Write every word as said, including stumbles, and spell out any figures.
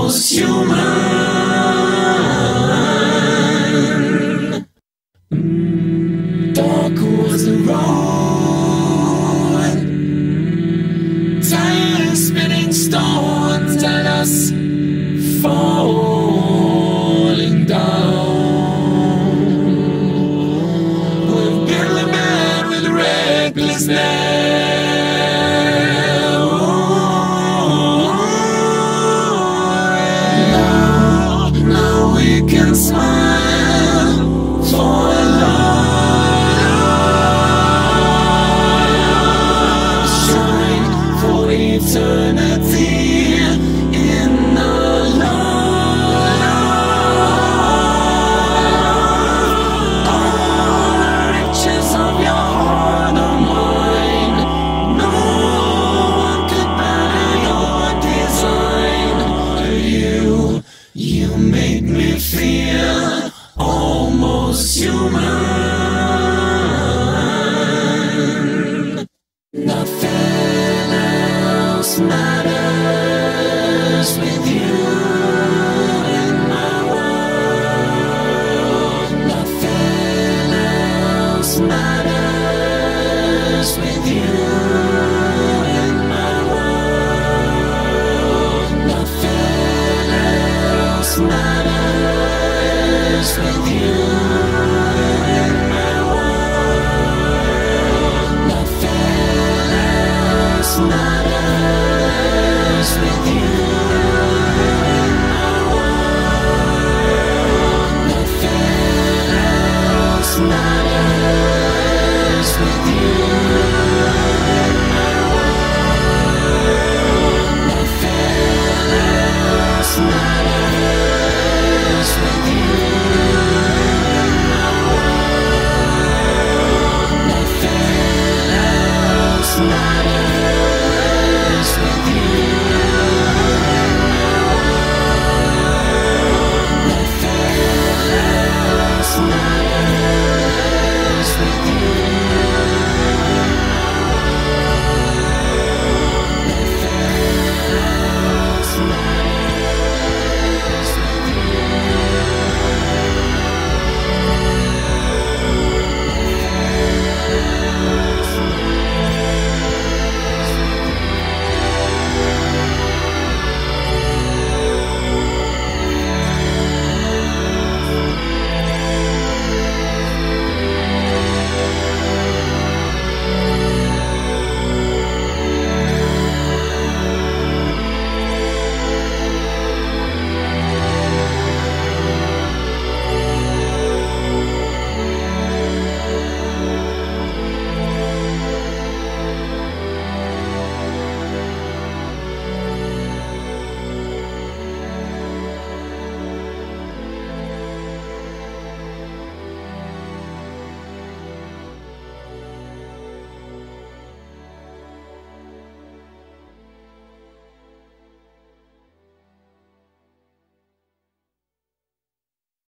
almost human. Dark was the road, tired of spinning stones and us falling down. We've been the man with recklessness. Now, now we can smile for love, shine for eternity in the love. All the riches of your heart are mine. No one could better your design. You, you make me feel almost human. Nothing else matters with you in my world. Nothing else matters with you in my world. Nothing else matters with you.